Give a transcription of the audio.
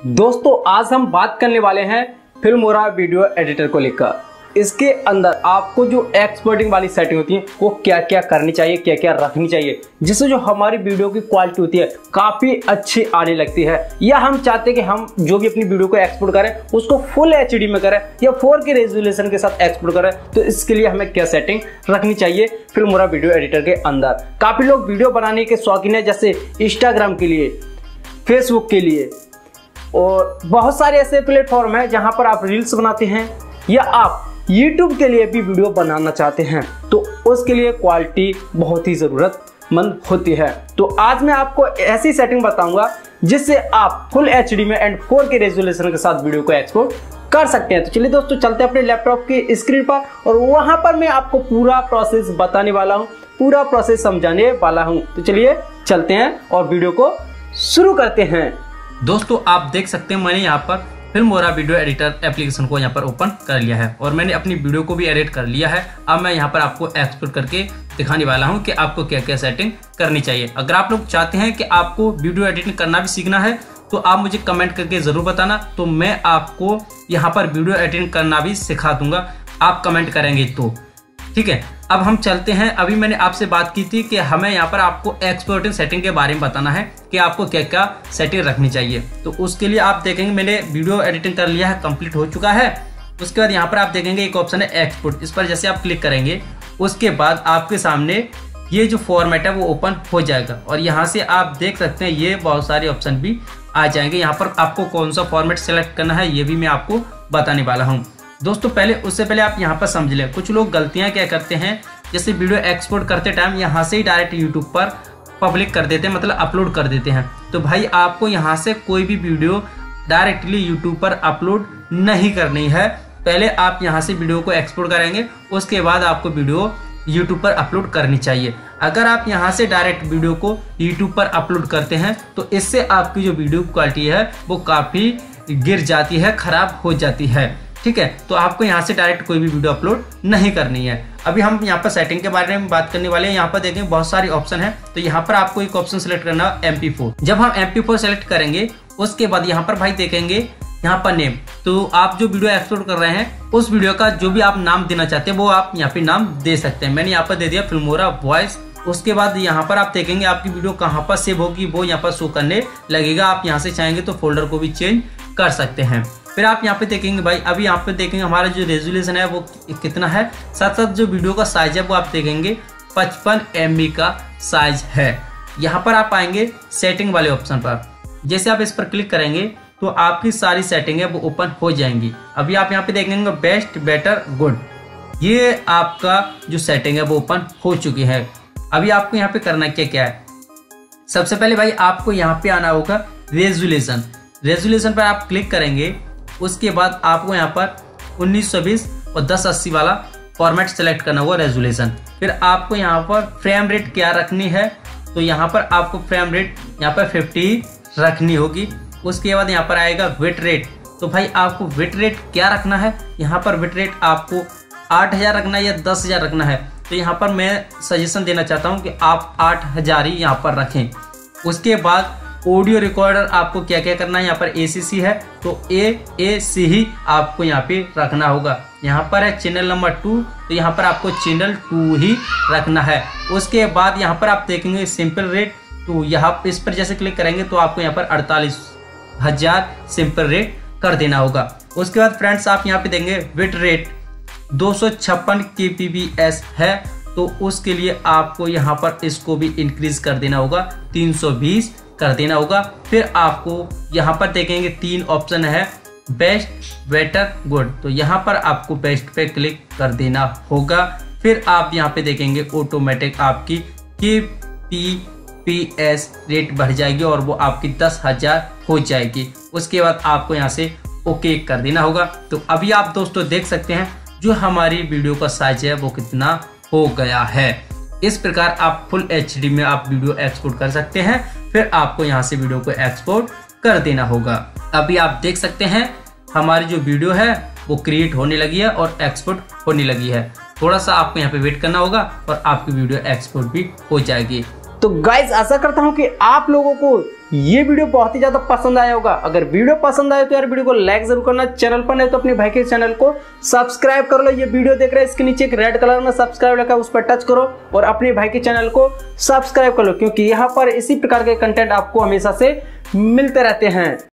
दोस्तों आज हम बात करने वाले हैं फिल्मोरा वीडियो एडिटर को लेकर। इसके अंदर आपको जो एक्सपोर्टिंग वाली सेटिंग होती है वो क्या क्या करनी चाहिए, क्या क्या रखनी चाहिए, जिससे जो हमारी वीडियो की क्वालिटी होती है काफ़ी अच्छी आने लगती है। या हम चाहते हैं कि हम जो भी अपनी वीडियो को एक्सपोर्ट करें उसको फुल एचडी में करें या 4K रेजोल्यूशन के साथ एक्सपोर्ट करें, तो इसके लिए हमें क्या सेटिंग रखनी चाहिए फिल्मोरा वीडियो एडिटर के अंदर। काफ़ी लोग वीडियो बनाने के शौकीन है, जैसे इंस्टाग्राम के लिए, फेसबुक के लिए और बहुत सारे ऐसे प्लेटफॉर्म हैं जहां पर आप रील्स बनाते हैं या आप YouTube के लिए भी वीडियो बनाना चाहते हैं, तो उसके लिए क्वालिटी बहुत ही ज़रूरतमंद होती है। तो आज मैं आपको ऐसी सेटिंग बताऊंगा जिससे आप फुल एचडी में एंड 4K रेजोल्यूशन के साथ वीडियो को एक्सपोर्ट कर सकते हैं। तो चलिए दोस्तों चलते हैं अपने लैपटॉप की स्क्रीन पर और वहां पर मैं आपको पूरा प्रोसेस बताने वाला हूं, पूरा प्रोसेस समझाने वाला हूं। तो चलिए चलते हैं और वीडियो को शुरू करते हैं। दोस्तों आप देख सकते हैं मैंने यहाँ पर फिल्मोरा वीडियो एडिटर एप्लीकेशन को यहाँ पर ओपन कर लिया है और मैंने अपनी वीडियो को भी एडिट कर लिया है। अब मैं यहाँ पर आपको एक्सपोर्ट करके दिखाने वाला हूँ कि आपको क्या क्या सेटिंग करनी चाहिए। अगर आप लोग चाहते हैं कि आपको वीडियो एडिटिंग करना भी सीखना है तो आप मुझे कमेंट करके ज़रूर बताना, तो मैं आपको यहाँ पर वीडियो एडिटिंग करना भी सिखा दूंगा, आप कमेंट करेंगे तो। ठीक है, अब हम चलते हैं। अभी मैंने आपसे बात की थी कि हमें यहाँ पर आपको एक्सपोर्टिंग सेटिंग के बारे में बताना है कि आपको क्या क्या सेटिंग रखनी चाहिए। तो उसके लिए आप देखेंगे मैंने वीडियो एडिटिंग कर लिया है, कंप्लीट हो चुका है। उसके बाद यहाँ पर आप देखेंगे एक ऑप्शन है एक्सपोर्ट, इस पर जैसे आप क्लिक करेंगे उसके बाद आपके सामने ये जो फॉर्मेट है वो ओपन हो जाएगा और यहाँ से आप देख सकते हैं ये बहुत सारे ऑप्शन भी आ जाएंगे। यहाँ पर आपको कौन सा फॉर्मेट सेलेक्ट करना है ये भी मैं आपको बताने वाला हूँ। दोस्तों उससे पहले आप यहाँ पर समझ लें, कुछ लोग गलतियाँ क्या करते हैं, जैसे वीडियो एक्सपोर्ट करते टाइम यहाँ से ही डायरेक्ट यूट्यूब पर पब्लिक कर देते हैं, मतलब अपलोड कर देते हैं। तो भाई आपको यहाँ से कोई भी वीडियो डायरेक्टली यूट्यूब पर अपलोड नहीं करनी है। पहले आप यहाँ से वीडियो को एक्सपोर्ट करेंगे, उसके बाद आपको वीडियो यूट्यूब पर अपलोड करनी चाहिए। अगर आप यहाँ से डायरेक्ट वीडियो को यूट्यूब पर अपलोड करते हैं तो इससे आपकी जो वीडियो क्वालिटी है वो काफ़ी गिर जाती है, खराब हो जाती है। ठीक है, तो आपको यहाँ से डायरेक्ट कोई भी वीडियो अपलोड नहीं करनी है। अभी हम यहाँ पर सेटिंग के बारे में बात करने वाले हैं। यहाँ पर देखेंगे बहुत सारी ऑप्शन है, तो यहाँ पर आपको एक ऑप्शन सेलेक्ट करना है MP4। जब हम MP4 सेलेक्ट करेंगे उसके बाद यहाँ पर भाई देखेंगे यहाँ पर नेम, तो आप जो वीडियो एक्सपोर्ट कर रहे हैं उस वीडियो का जो भी आप नाम देना चाहते हैं वो आप यहाँ पे नाम दे सकते हैं। मैंने यहाँ पर दे दिया फिल्मोरा वॉइस। उसके बाद यहाँ पर आप देखेंगे आपकी वीडियो कहाँ पर सेव होगी वो यहाँ पर शो करने लगेगा। आप यहाँ से चाहेंगे तो फोल्डर को भी चेंज कर सकते हैं। फिर आप यहाँ पे देखेंगे भाई, अभी यहाँ पे देखेंगे हमारा जो रेजोल्यूशन है वो कितना है, साथ साथ जो वीडियो का साइज है वो आप देखेंगे 55 MB का साइज है। यहाँ पर आप आएंगे सेटिंग वाले ऑप्शन पर, जैसे आप इस पर क्लिक करेंगे तो आपकी सारी सेटिंग है वो ओपन हो जाएंगी। अभी आप यहाँ पे देखेंगे बेस्ट, बेटर, गुड, ये आपका जो सेटिंग है वो ओपन हो चुकी है। अभी आपको यहाँ पे करना क्या क्या है, सबसे पहले भाई आपको यहाँ पे आना होगा रेजोल्यूशन। रेजोल्यूशन पर आप क्लिक करेंगे, उसके बाद आपको यहाँ पर 1920 और 1080 वाला फॉर्मेट सेलेक्ट करना होगा रेजोल्यूशन। फिर आपको यहाँ पर फ्रेम रेट क्या रखनी है, तो यहाँ पर आपको फ्रेम रेट यहाँ पर 50 रखनी होगी। उसके बाद यहाँ पर आएगा बिट रेट, तो भाई आपको बिट रेट क्या रखना है, यहाँ पर बिट रेट आपको 8000 रखना है या 10000 रखना है। तो यहाँ पर मैं सजेशन देना चाहता हूँ कि आप 8000 ही यहाँ पर रखें। उसके बाद ऑडियो रिकॉर्डर आपको क्या क्या करना है, यहाँ पर ACC है तो AAC ही आपको यहाँ पे रखना होगा। यहाँ पर है चैनल नंबर 2, तो यहाँ पर आपको चैनल 2 ही रखना है। उसके बाद यहाँ पर आप देखेंगे सिंपल रेट, तो यहाँ इस पर जैसे क्लिक करेंगे तो आपको यहाँ पर 48000 सिंपल रेट कर देना होगा। उसके बाद फ्रेंड्स आप यहाँ पे देंगे बिट रेट 256 kbps है, तो उसके लिए आपको यहाँ पर इसको भी इंक्रीज कर देना होगा, 320 कर देना होगा। फिर आपको यहाँ पर देखेंगे 3 ऑप्शन है, बेस्ट, बेटर, गुड, तो यहाँ पर आपको बेस्ट पे क्लिक कर देना होगा। फिर आप यहाँ पे देखेंगे ऑटोमेटिक आपकी kbps रेट बढ़ जाएगी और वो आपकी 10,000 हो जाएगी। उसके बाद आपको यहाँ से ओके कर देना होगा। तो अभी आप दोस्तों देख सकते हैं जो हमारी वीडियो का साइज है वो कितना हो गया है। इस प्रकार आप फुल एचडी में आप वीडियो एक्सपोर्ट कर सकते हैं। फिर आपको यहाँ से वीडियो को एक्सपोर्ट कर देना होगा। अभी आप देख सकते हैं हमारी जो वीडियो है वो क्रिएट होने लगी है और एक्सपोर्ट होने लगी है। थोड़ा सा आपको यहाँ पे वेट करना होगा और आपकी वीडियो एक्सपोर्ट भी हो जाएगी। तो गाइज आशा करता हूँ कि आप लोगों को ये वीडियो बहुत ही ज्यादा पसंद आया होगा। अगर वीडियो पसंद आए तो यार वीडियो को लाइक जरूर करना, चैनल पर नहीं तो अपने भाई के चैनल को सब्सक्राइब कर लो। ये वीडियो देख रहे हैं इसके नीचे एक रेड कलर में सब्सक्राइब लिखा है, उस पर टच करो और अपने भाई के चैनल को सब्सक्राइब कर लो, क्योंकि यहाँ पर इसी प्रकार के कंटेंट आपको हमेशा से मिलते रहते हैं।